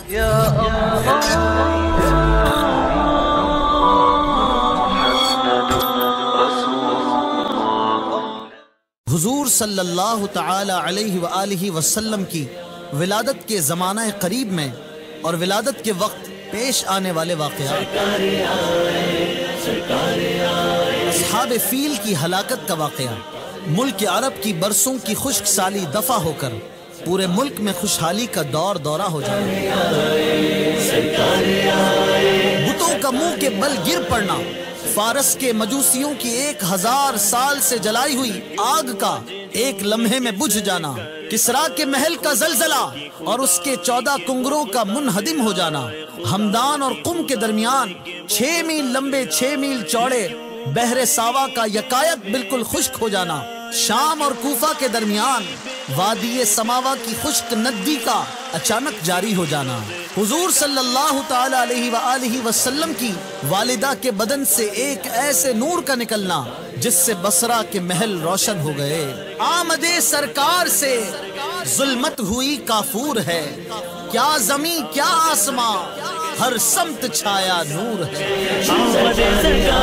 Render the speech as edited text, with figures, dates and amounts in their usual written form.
حضور صلی اللہ تعالی علیہ وآلہ وسلم کی ولادت کے زمانہ قریب میں اور ولادت کے وقت پیش آنے والے واقعات، اصحاب فیل کی ہلاکت کا واقعہ، ملک عرب کی برسوں کی خشک سالی دفع ہو کر پورے ملک میں خوشحالی کا دورہ ہو جانا، بتوں کا منہ کے بل گر پڑنا، فارس کے مجوسیوں کی 1000 سال سے جلائی ہوئی آگ کا ایک لمحے میں بجھ جانا، کسرا کے محل کا زلزلہ اور اس کے 14 کنگروں کا منہدم ہو جانا، ہمدان اور قم کے درمیان 6 میل لمبے 6 میل چوڑے بحر ساوا کا یکایک بالکل خشک ہو جانا، شام اور کوفہ کے درمیان وادی سماوا کی خشک ندی کا اچانک جاری ہو جانا، حضور صلی اللہ تعالی علیہ وآلہ وسلم کی والدہ کے بدن سے ایک ایسے نور کا نکلنا جس سے بصرہ کے محل روشن ہو گئے، آمد سرکار سے ظلمت ہوئی کافور ہے، کیا زمین کیا آسمان ہر سمت چھایا نور ہے، آمد سرکار